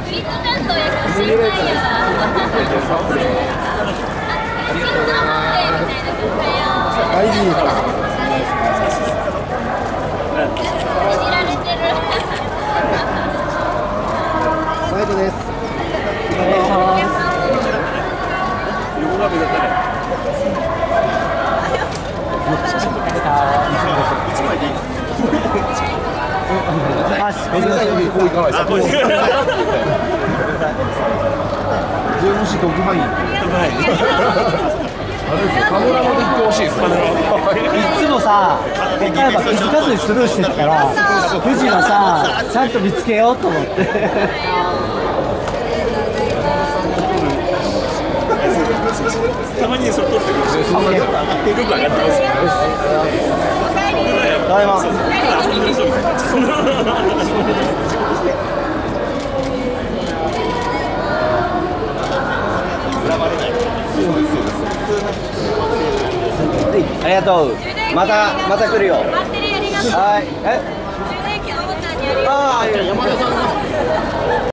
リッジ担当やから心配やな。 大事ですか。 いじられてる。 最後です。特派員。カメラまで行ってほしいですね。 いつもさ、例えば気づかずにスルーしてたから、富士はさ、ちゃんと見つけようと思って。 たまにそれ撮ってくる。よく上がってます。 ただいま。ありがとう。また来るよ。はい。 充電器のボタンにありがとう。 ああ、山田さん。